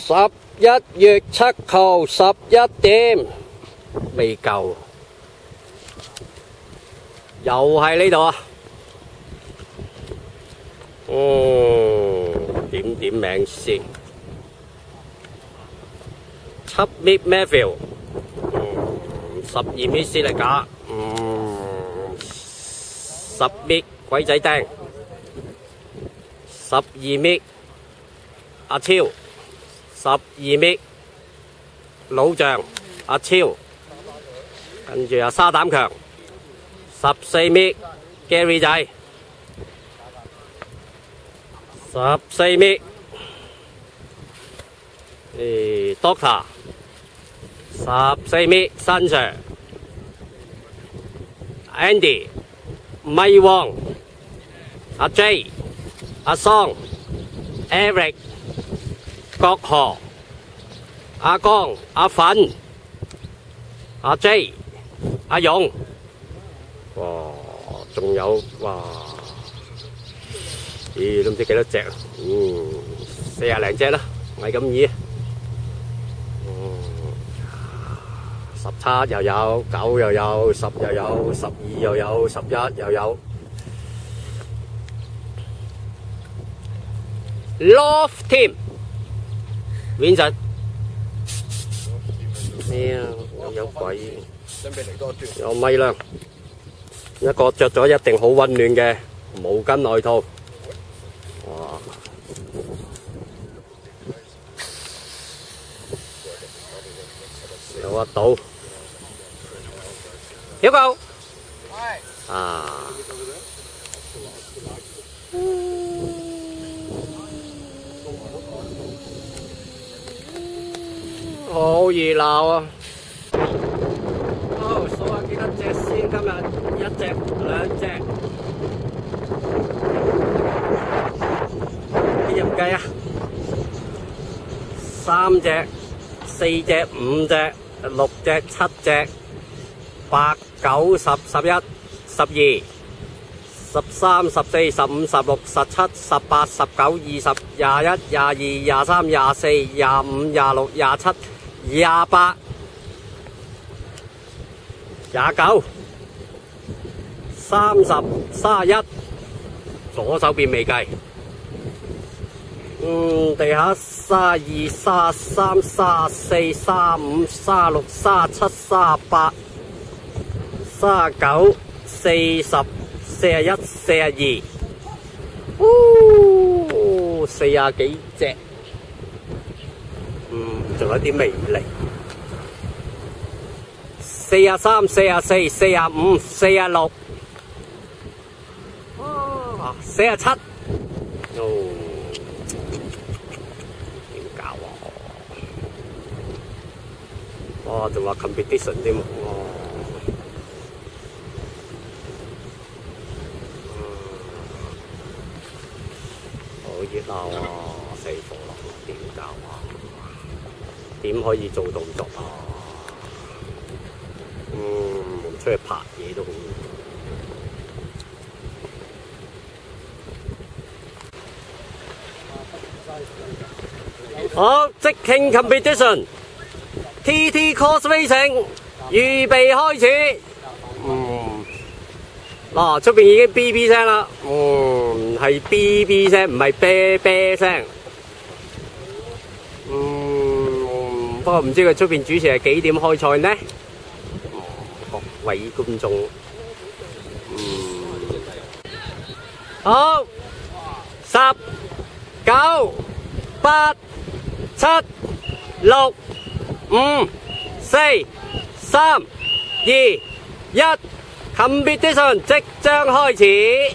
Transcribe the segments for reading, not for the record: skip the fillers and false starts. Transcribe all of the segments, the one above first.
11月7號11點，未夠，又係呢度啊！點點名先。7 米 Matthew， 12米斯力架，10米鬼仔釘，12米阿超，12米老將阿超，跟住阿沙膽強，14米 Gary 仔，14米Doctor。14米新 Sir Andy 米王阿 J 阿桑 Eric 郭河阿江阿粉阿 J 阿勇，哇，仲有哇，咦都唔知幾多隻，40零隻啦，唔係咁易。17又有，9又有，10又有，12又有，11又有。Love Team Vincent 咩啊？有鬼！有米啦，一個着咗一定好溫暖嘅毛巾外套。哇！有一島。小狗，啊，好熱鬧啊！好，數下幾多隻先，今日1隻、2隻，幾隻唔計啊？3隻、4隻、5隻、6隻、7隻。8、9、10、11、12、13、14、15、16、17、18、19、20、21、22、23、24、25、26、27、28、29、30、31，左手邊未計。地下32、33、34、35、36、37、38。39、40、41、42，哦，40幾隻，仲有啲微嚟。43、44、45、46，哦，47，哦，點搞啊？哇，仲話 competition 添喎。熱鬧啊！四火龍點搞啊？點可以做動作啊？出去拍嘢都好。好，即興 competition TT Cross Racing 預備開始。嗱，出邊已經 BB 聲啦，係 BB 聲，唔係啤啤聲。不過唔知佢出邊主持係幾點開賽呢？各位觀眾，好，10、9、8、7、6、5、4、3、2、1。competition 即將開始。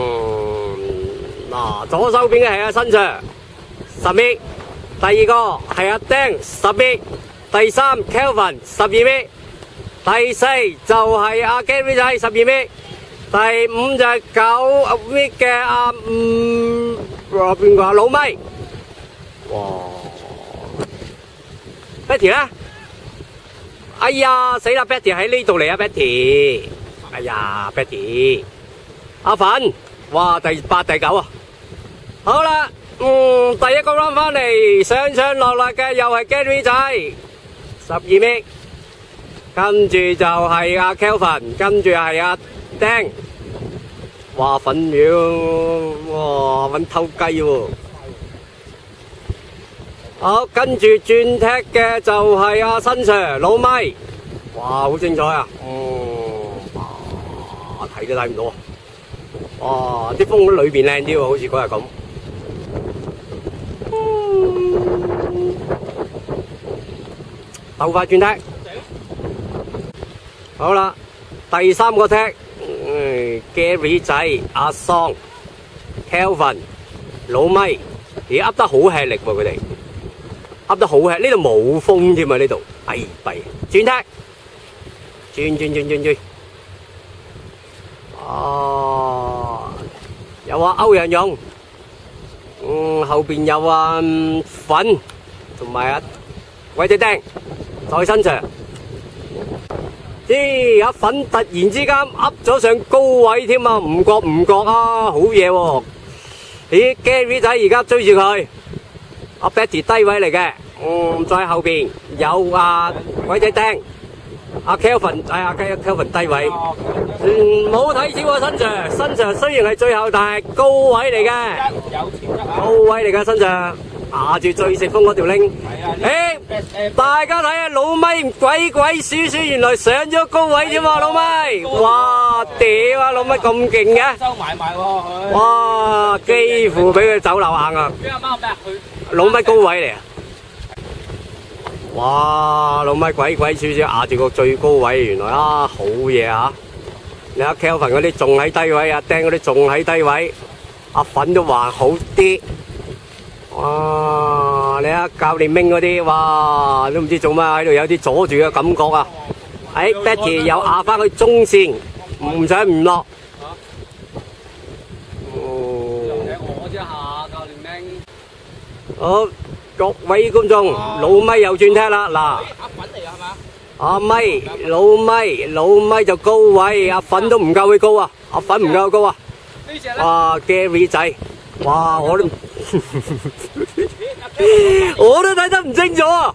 嗱，左手邊嘅係阿新 Sir 10米，第二個係阿丁10米，第3 Kelvin 12米，第四就係阿 Gary 仔12米，第5就係9米嘅阿邊個老咪。哇 Betty 咧，哎呀死啦 Betty 喺呢度嚟啊 Betty。哎呀 ，Betty， 阿粉，哇，第8、第9啊，好啦， 第一個 round 翻嚟，上場落嚟嘅又係 Gary 仔，12米，跟住就係阿 Kelvin， 跟住係阿丁，哇粉秒，哇搵偷雞喎，好，跟住轉踢嘅就係阿新 Sir 老咪，哇好精彩啊，哇睇都睇唔到啊，哇啲風裏邊靚啲喎，好似嗰日咁。鬥快轉踢，好啦，第三個踢，Gary 仔、阿桑、Kelvin、老咪，而家噏得好吃力喎，佢哋噏得好吃，呢度冇風添啊，呢度，哎弊，轉踢，轉，哦，有啊歐陽勇，後邊有啊粉，同埋阿鬼仔丁。再身上，咦！阿粉突然之間噏咗上高位添啊，唔覺啊，好嘢喎！咦 ，Gary 仔而家追住佢，阿 Betty 低位嚟嘅，再後邊有阿鬼仔丁，阿 Kelvin， 阿 Kelvin 低位，唔好睇小啊，新 Sir 雖然係最後，但係高位嚟嘅，高位嚟嘅新 Sir。拿住最食風嗰條拎，大家睇下老咪鬼鼠鼠，原來上咗高位啫嘛，老咪，哇屌啊，老咪咁勁嘅，收埋喎佢，哇幾乎俾佢走漏硬啊，老咪高位嚟啊，哇老咪鬼鼠鼠壓住個最高位，原來啊好嘢啊，你睇 Kelvin 嗰啲仲喺低位，阿丁嗰啲仲喺低位，阿粉都還好啲。哇！你睇教練明嗰啲，哇都唔知做乜喺度，有啲阻住嘅感覺啊！Betty 又壓翻去中線，唔上唔落。我啫下教練明。好，各位觀眾，老咪又轉踢啦嗱。阿粉嚟㗎係嘛？阿咪老咪就高位，阿粉都唔夠佢高啊！阿粉唔夠佢高啊！哇 ，Gary 仔，哇我都。我都睇得唔清楚啊！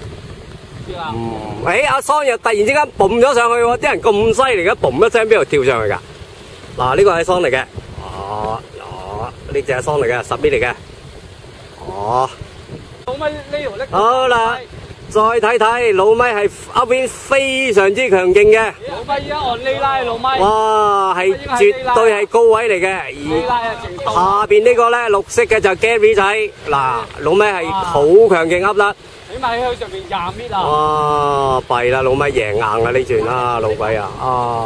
阿桑又突然之間嘣咗上去喎，啲人咁犀利嘅，嘣一聲邊度跳上去㗎？嗱，呢個係阿桑嚟嘅，呢隻阿桑嚟嘅，10米嚟嘅，好啦，再睇睇老咪係後邊非常之強勁嘅，老咪而家按呢拉老咪，哇係絕對係高位嚟嘅，而下邊呢個咧綠色嘅就 Gary 仔，嗱老咪係好強勁噏得，起碼喺上邊20米啊，哇弊啦，老咪贏硬啊呢轉啦老鬼啊，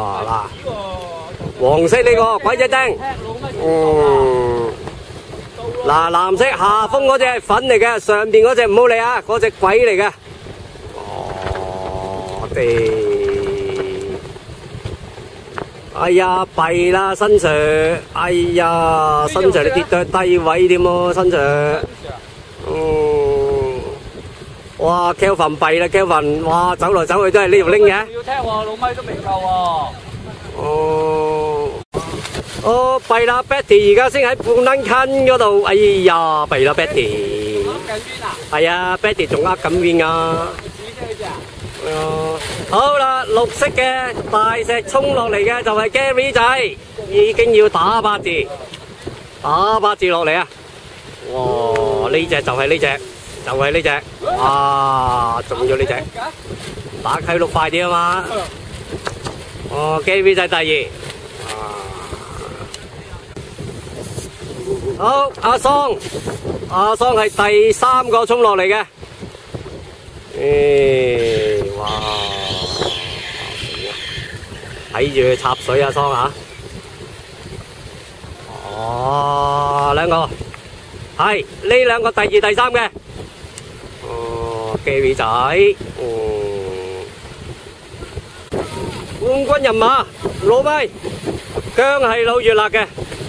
嗱黃色呢個鬼仔丁，嗱藍色下風嗰隻係粉嚟嘅，上邊嗰隻唔好理啊，嗰隻鬼嚟嘅。哎呀弊啦新 Sir， 哎呀新 Sir 你跌到低位添喎新 Sir， 哇 Kelvin 弊啦 Kelvin， 哇走來走去都係呢條拎嘅，要踢喎老咪都未夠喎，弊啦 Betty 而家先喺半撚坑嗰度，哎呀弊啦 Betty， 係啊 Betty 仲握緊邊啊！好啦，綠色嘅大石衝落嚟嘅就係 Gary 仔，已經要打8字落嚟啊！哇，呢隻就係呢隻，就係呢隻，哇，中咗呢隻，打契碌快啲啊嘛！Gary 仔第2，好，阿桑係第3個衝落嚟嘅。哇！睇住佢插水啊，桑嚇！兩個係呢兩個第2、第3嘅。Gary 仔，冠軍人馬老咪，姜係老越辣嘅。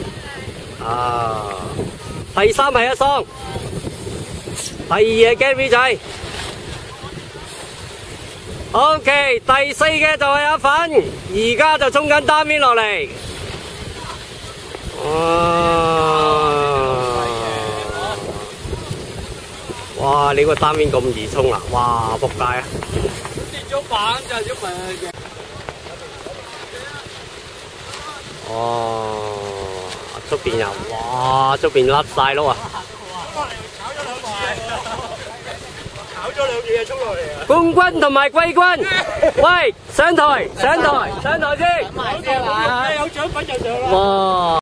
第3係阿桑，第2係 Gary 仔。OK， 第4嘅就係阿粉，而家就衝緊單邊落嚟。 哇！你個單邊咁易衝啊！哇！仆街啊！ 跌咗板就係咁嘅。 哦，出邊又哇！出邊甩晒碌啊！ 炒咗兩嘢衝落嚟啊！ 冠軍同埋季軍，喂，上台先。 有獎品就上啦！ 哇！